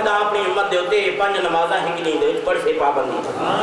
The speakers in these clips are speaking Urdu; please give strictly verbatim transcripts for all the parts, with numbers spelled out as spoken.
خدا اپنی امت دے ہوتے پنج نمازاں ہی نہیں دے پڑھ سے پابندی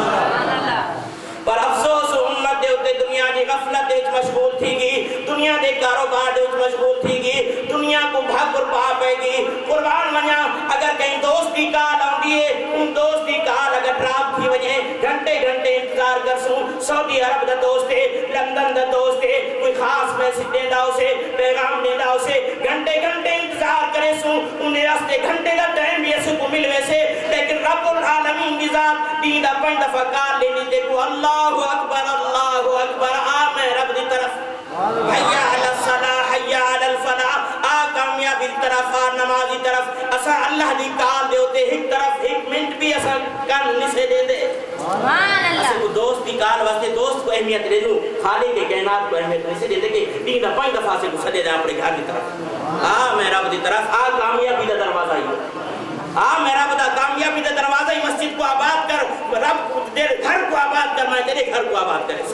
پر افسوس امت دے ہوتے دنیا دی غفلت دے مشغول تھی گی دنیا دے کاروبار دے مشغول تھی گی دنیا کو بھاگ اور پا پے گی قربان منیا اگر کہیں دوست کی کال آؤں ہے ان دوست کی کال اگر ڈراپ تھی وجہ گھنٹے گھنٹے انتظار کر سوں سعودی عرب دا دوست ہے لندن دا دوست ہے کوئی خاص میسج دے دا اسے پیغام دے دا اسے گھنٹے گھنٹے انتظار کرے سوں انہیں راستے گھنٹے دا ٹائم بھی اسے کو مل ویسے لیکن رب العالمین کی ذات دین دا پنج دفعہ کار لینی دیکھو اللہ اکبر اللہ اکبر آ میں رب دی طرف حیا علی الصلاح حیا علی الفلاح آ کامیابی طرف آ نمازی طرف اسا اللہ دی کال دے ہوتے ایک طرف ایک منٹ بھی اسا کن نسے دے دے سبحان اللہ اسے کو دوست دی کال واسطے دوست کو اہمیت دے دوں خالق کے کائنات کو اہمیت نسے دے دے کہ دین دا پنج دفعہ سے کو سدے دے اپنے گھر دی طرف آ میں رب دی طرف آ کامیابی دا دروازہ ہی آ میرا بدا کامیابی دا دروازہ ہی مسجد کو آباد کر رب تیرے گھر کو آباد کر میں تیرے گھر کو آباد کرے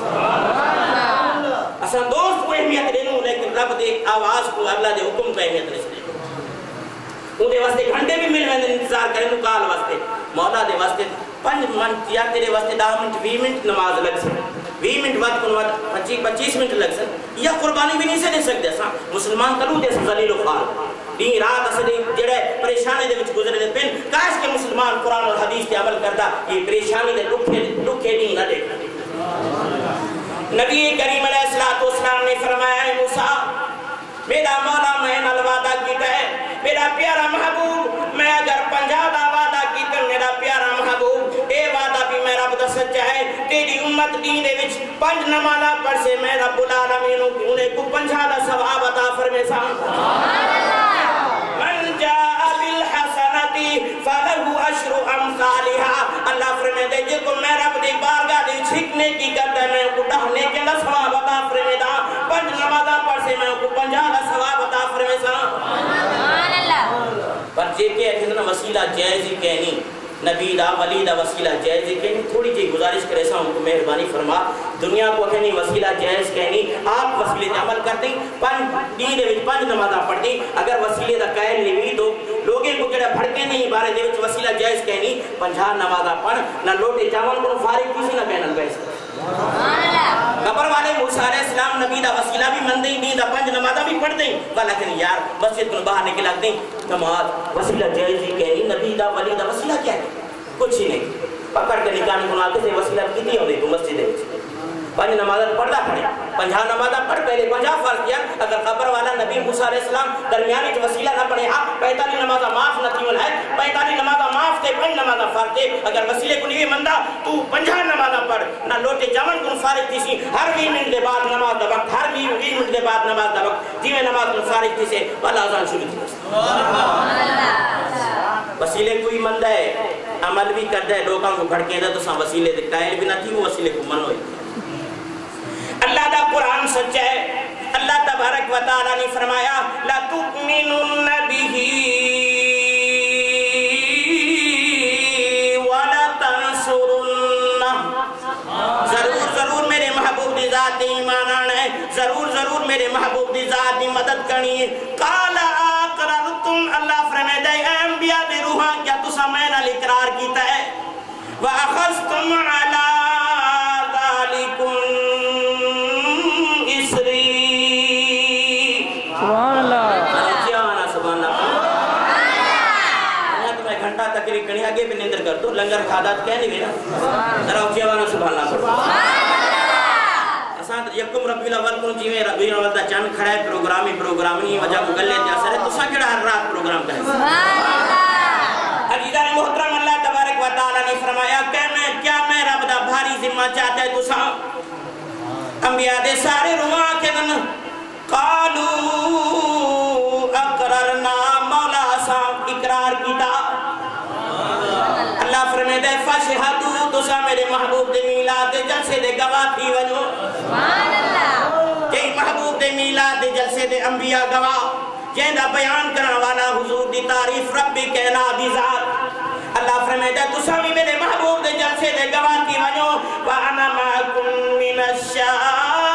اساں دوست کو اہمیت دے لوں لیکن رب دے آواز کو اللہ دے حکم کو اہمیت دے لوں ان دے واسطے گھنٹے بھی مل میں انتظار کریں تو کال واسطے مولا دے واسطے پنج منٹ یا تیرے واسطے دہ منٹ وی منٹ نماز لگ سکتے وی منٹ وقت کن وقت پچیس منٹ لگ سکتے یا قربانی بھی نہیں سے دے سکتے اساں مسلمان کروں دے سا ذلیل و خوار دین رات اسے جڑے پریشانی دے وچ گزرے دے پن کاش کے مسلمان قرآن اور حدیث تے عمل کرتا یہ پریشانی دے لکھے لکھے دین نہ دیکھتا نبی کریم علیہ السلام نے فرمایا ہے موسیٰ میرا مولا میں نال وعدہ کیتا ہے میرا پیارا محبوب میں اگر پنجا دا وعدہ کیتا میرا پیارا محبوب اے وعدہ بھی میرا بدا سچا ہے تیری امت دین دے وچ پنج نمازاں پڑھ سے میں رب العالمین انہیں کو پنجا دا ثواب عطا فرمائے سبحان اللہ من جاء بالحسنتی فلہ عشر امثالها اللہ فرمائے دے جے کو میں رب دی بارگاہ دے چھکنے کی کرتا ہے میں کو ڈھنے کے دا ثواب عطا فرمائے دا پنج نمازاں پڑھ سے میں کو پنجا دا ثواب عطا فرمائے سبحان اللہ پر جے کہ اتنا وسیلہ جائز ہی کہنی نبی دا ولی دا وسیلہ جائز ہی کہنی تھوڑی جی گزارش کرے سا ان کو مہربانی فرما دنیا کو کہنی وسیلہ جائز کہنی آپ وسیلے دے عمل کر دیں پنج دین دے وچ پنج نمازاں پڑھ دیں اگر وسیلے دا قائل نہیں ہوئی تو لوگیں کو جڑا بھڑکے نہیں بارے دے وچ وسیلہ جائز کہنی پنجا نمازاں پڑھ نہ لوٹے جاون کو فارغ کسی نہ کہنا پیسے قبر والے موسیٰ علیہ السلام نبی دا وسیلہ بھی من دیں دین دا پنج نمازہ بھی پڑھ دیں لیکن یار مسجد کو باہر نکلا دیں نماز وسیلہ جائز ہی کہنی نبی دا ولی دا وسیلہ کیا ہے کچھ ہی نہیں پکڑ کے نکانی کو ناکے سے وسیلہ کتنی ہو رہی تو مسجد ہے پنج نمازہ پڑھنا پڑے پنجا نمازہ پڑھ پہلے پنجا فرض کیا اگر قبر والا نبی موسیٰ علیہ السلام درمیانی جو وسیلہ نہ پڑھے ہاں پینتالی نمازہ معاف نہ تھی ہے پینتالی نمازہ معاف تھے پنج نمازہ فرض تھے اگر وسیلے کو نہیں مندہ تو پنجا نمازہ پڑھ نہ لوٹے جمن کو فارغ تھی سی ہر وی منٹ دے بعد نماز دا وقت ہر وی منٹ دے بعد نماز دا وقت جی میں نماز کو فارغ تھی سے والا آزان شروع تھی وسیلے کوئی مندہ ہے عمل بھی کرتا ہے لوگوں کو بھڑکیں دا تو ساں وسیلے دے قائل بھی نہ تھی وہ وسیلے کو من ہوئی اللہ دا قرآن سچا ہے اللہ تبارک و تعالیٰ نے فرمایا لا تؤمنن به ولا تنصرن ضرور ضرور میرے محبوب دی ذات ایمان آنا ہے ضرور ضرور میرے محبوب دی ذات دی مدد کرنی ہے قال اقررتم اللہ فرمائے دے اے انبیاء دی روحاں کیا تسا میں نال اقرار کیتا ہے وَأَخَذْتُمْ عَلَىٰ ذَلِكُمْ اسری سبحان اللہ کیا آنا سبحان اللہ میں تمہیں گھنٹہ تقریب کرنی آگے بھی نیندر کر دو لنگر کھادات کہہ نہیں بھی ذرا کیا آنا سبحان اللہ اساں یکم ربی الاول کو جیویں ربی الاول دا چند کھڑا ہے پروگرامی پروگرامنی وجہ کو گلے تے اثر ہے تساں کیڑا ہر رات پروگرام کرے سبحان اللہ عزیزان محترم اللہ تبارک و تعالی نے فرمایا کہ میں کیا میں رب دا بھاری ذمہ چاہتا ہے تساں انبیاء دے سارے رواں کے دن قالو اقررنا مولا صاحب اقرار کیتا اللہ فرمائے دے فشہدو تسا میرے محبوب دے میلاد دے جلسے دے گواہ تھی ونو سبحان اللہ کہ محبوب دے میلاد دے جلسے دے انبیاء گواہ جہاں بیان کرنے والا حضور دی تعریف ربی کہنا دی ذات اللہ فرمائے دے تسا بھی میرے محبوب دے جلسے دے گواہ تھی ونو وَأَنَا مَعَكُمْ مِنَ الشَّاهِدِينَ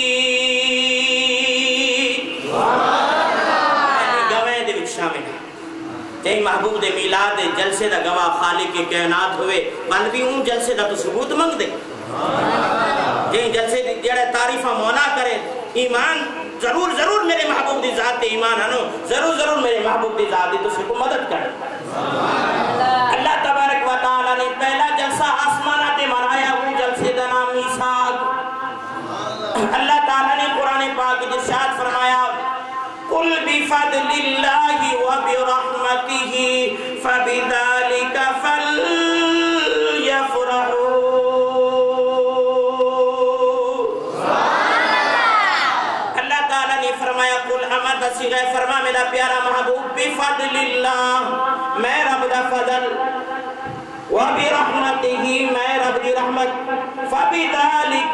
گواہ دے وچ شامل ہے جہی محبوب دے میلاد دے جلسے دا گواہ خالق کی کائنات ہوئے بند بھی اون جلسے دا تو ثبوت منگ دے جہی جلسے دی جڑے تعریفہ مولا کرے ایمان ضرور ضرور میرے محبوب دی ذات ایمان ہنو ضرور ضرور میرے محبوب دی ذات دی تو سے کو مدد کرے اللہ تبارک و تعالی نے پہلا جلسہ آسمانہ تے منایا وہ جلسے دا نام میثاق اللہ تعالی نے قرآن پاک ارشاد فرمایا قل بفضل اللہ وبرحمتہ فبذلک فلیفرحوا اللہ تعالی نے فرمایا قل امر صیغہ فرما میرا پیارا محبوب بفضل اللہ میں رب دا فضل وبرحمتہ میں رب دی رحمت فبذلک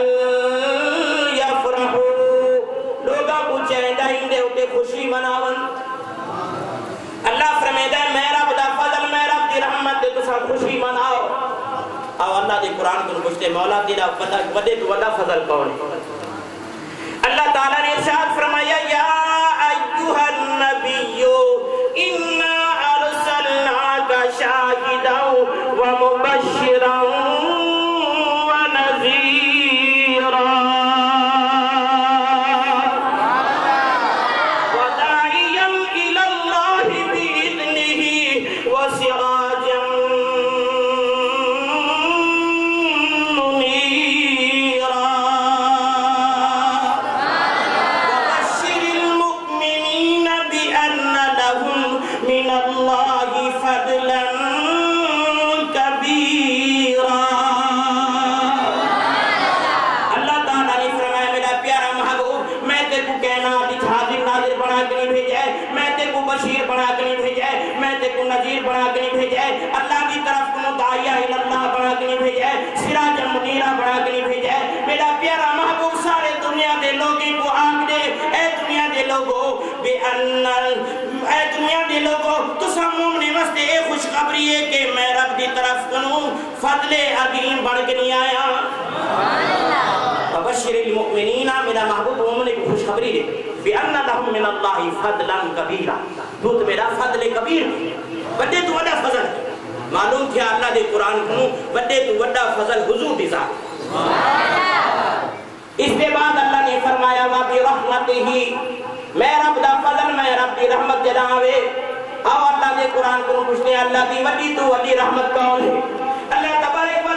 فلیفرحوا لوگاں کو چہندہ ہندے ہوتے خوشی مناون اللہ فرمیدہ ہے میں رب دا فضل میں رب دی رحمت دے تو سا خوشی مناؤ اور اللہ دی قرآن کو پوچھتے مولا تیرا ودے تو وڈا فضل کون ہے اللہ تعالیٰ نے ارشاد فرمایا یا ایوہ النبی انا ارسلناک شاہدا ومبشرا ونذیرا وداعیا الى اللہ بإذنہ وسراجا بشیر بنا کے نہیں بھیجا ہے میں تے کو نذیر بنا کے نہیں بھیجا ہے اللہ کی طرف کو داعیہ اللہ بنا کے نہیں بھیجا ہے سراج منیرہ بنا کے نہیں بھیجا ہے میرا پیارا محبوب سارے دنیا دے لوگوں کو آگ دے اے دنیا دے لوگوں بے ان اے دنیا دے لوگوں تو سامنے واسطے اے خوشخبری ہے کہ میں رب دی طرف کنوں فضل عظیم بن کے نہیں آیا بشر المؤمنین میرا محبوب مومن کو خوشخبری دے بِأَنَّ لَهُم مِّنَ اللَّهِ فَضْلًا كَبِيرًا تو تو میرا فضل کبیر بڑے تو وڈا فضل معلوم تھیا اللہ دے قرآن کو بڑے تو وڈا فضل حضور دی ذات اس کے بعد اللہ نے فرمایا وَبِرَحْمَتِهِ میں رب دا فضل میں رب دی رحمت جناوے اور اللہ دے قرآن کو پوچھتے ہیں اللہ دی وڈی تو وڈی رحمت کون ہے اللہ تبارک